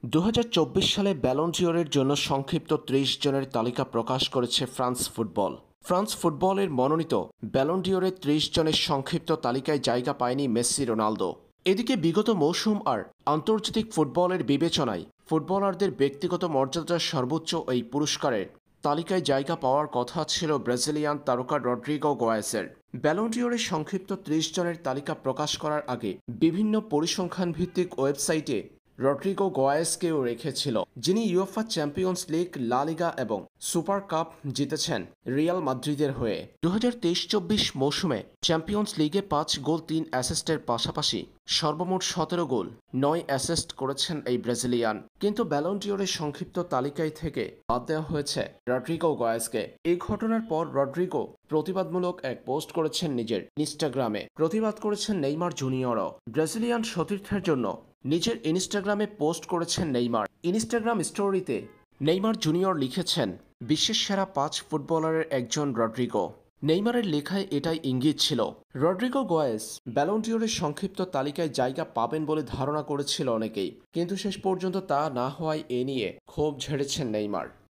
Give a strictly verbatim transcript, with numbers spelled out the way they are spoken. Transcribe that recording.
দু হাজার চব্বিশ সালে ব্যালন ডিওরের জন্য সংক্ষিপ্ত ত্রিশ জনের তালিকা প্রকাশ করেছে ফ্রান্স ফুটবল। ফ্রান্স ফুটবলের মনোনীত ব্যালন ডিওরের ত্রিশ জনের সংক্ষিপ্ত তালিকায় জায়গা পায়নি মেসি, রোনালদো। এদিকে বিগত মৌসুম আর আন্তর্জাতিক ফুটবলের বিবেচনায় ফুটবলারদের ব্যক্তিগত মর্যাদার সর্বোচ্চ এই পুরস্কারের তালিকায় জায়গা পাওয়ার কথা ছিল ব্রাজিলিয়ান তারকা রদ্রিগো গোয়েসের। ব্যালন ডিওরের সংক্ষিপ্ত ত্রিশ জনের তালিকা প্রকাশ করার আগে বিভিন্ন পরিসংখ্যান ভিত্তিক ওয়েবসাইটে রদ্রিগো গোয়েসকেও রেখেছিল, যিনি ইউএফা চ্যাম্পিয়ন্স লিগ, লা লিগা এবং সুপার কাপ জিতেছেন রিয়াল মাদ্রিদের হয়ে। দু হাজার তেইশ চব্বিশ মৌসুমে চ্যাম্পিয়ন্স লিগে পাঁচ গোল তিন অ্যাসিস্টের পাশাপাশি সর্বমোট সতেরো গোল নয় অ্যাসিস্ট করেছেন এই ব্রাজিলিয়ান। কিন্তু ব্যালন ডিওরের সংক্ষিপ্ত তালিকায় থেকে বাদ দেওয়া হয়েছে রদ্রিগো গোয়েসকে। এই ঘটনার পর রদ্রিগো প্রতিবাদমূলক এক পোস্ট করেছেন নিজের ইনস্টাগ্রামে। প্রতিবাদ করেছেন নেইমার জুনিয়রও। ব্রাজিলিয়ান সতীর্থের জন্য নিজের ইনস্টাগ্রামে পোস্ট করেছেন নেইমার। ইনস্টাগ্রাম স্টোরিতে নেইমার জুনিয়র লিখেছেন, বিশ্বের সেরা পাঁচ ফুটবলারের একজন রদ্রিগো। নেইমারের লেখায় এটাই ইঙ্গিত ছিল। রদ্রিগো গোয়েস ব্যালন ডিওরের সংক্ষিপ্ত তালিকায় জায়গা পাবেন বলে ধারণা করেছিল অনেকেই, কিন্তু শেষ পর্যন্ত তা না হওয়ায় এ নিয়ে ক্ষোভ ঝেড়েছেন নেইমার।